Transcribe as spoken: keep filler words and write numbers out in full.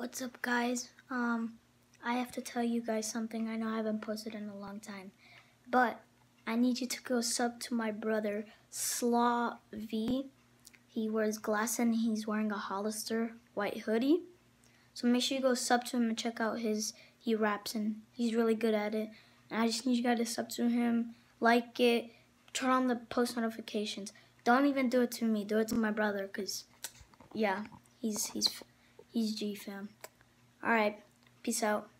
What's up, guys? Um, I have to tell you guys something. I know I haven't posted in a long time, but I need you to go sub to my brother, S L A V. He wears glasses and he's wearing a Hollister white hoodie. So make sure you go sub to him and check out his, he raps and he's really good at it. And I just need you guys to sub to him, like it, turn on the post notifications. Don't even do it to me, do it to my brother, cause yeah, he's, he's, he's G fam. Alright, peace out.